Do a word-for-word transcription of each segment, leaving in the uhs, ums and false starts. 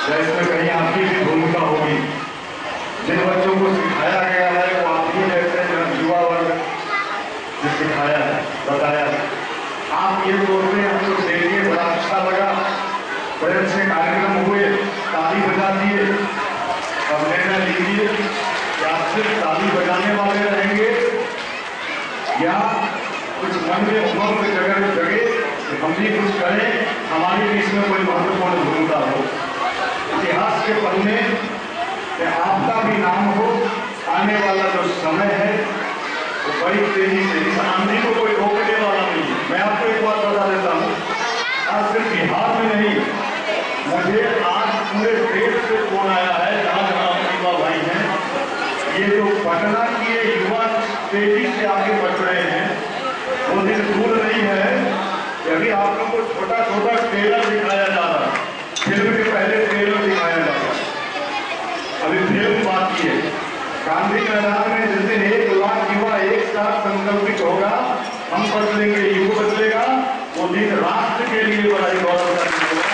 इसमें कहीं आपकी भी भूमिका होगी। जिन बच्चों को सिखाया गया है वो आप ही जैसे युवा वर्ग ने सिखाया है, बताया है। आप ये बोलते हैं हमको देखिए बड़ा अच्छा लगा, बड़े अच्छे कार्यक्रम हुए, ताली बजा दिए। अब निर्णय लीजिए कि आप सिर्फ ताली बजाने वाले रहेंगे या कुछ मन में उमंग में जगह जगे कि हम भी कुछ करें, हमारी भी इसमें कोई महत्वपूर्ण भूमिका हो, इतिहास के पन्ने में आपका भी नाम हो। आने वाला जो समय है वो बड़ी तेजी से, इस आंधी को कोई रोकने वाला नहीं है। मैं आपको एक बात बता देता हूँ, आज सिर्फ बिहार में नहीं, मुझे आज पूरे देश से फोन आया है जहाँ जहाँ युवा भाई हैं। ये जो पटना की ये युवा तेजी से आगे बढ़ रहे हैं, वो दिन दूर नहीं है कि अभी आप लोगों को छोटा छोटा ट्रेलर दिखाया जा रहा है, फिल्म के पहले ट्रेलर दिखाया जा रहा है, अभी फिल्म बाकी है। गांधी मैदान में जिस दिन एक लाख युवा एक साथ संकल्पित होगा, हम बदलेंगे, युग बदलेगा, वो दिन राष्ट्र के लिए बड़ा गौरव का दिन होगा।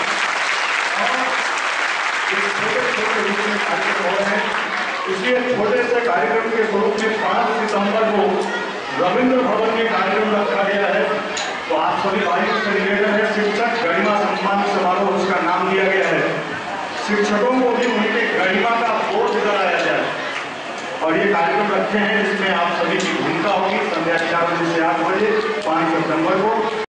छोटे छोटे रूप में कार्यक्रम हो रहे हैं, इसलिए छोटे से कार्यक्रम के स्वरूप में पांच सितंबर को रविंद्र भवन में कार्यक्रम रखा गया है। तो आप सभी भाइयों से निवेदन है, शिक्षक गरिमा सम्मान समारोह उसका नाम दिया गया है, शिक्षकों को भी उनके गरिमा का बोध कराया जाए। और ये कार्यक्रम रखे हैं, इसमें आप सभी की भूमिका होगी। संध्या चार बजे से आठ बजे पांच सितंबर को।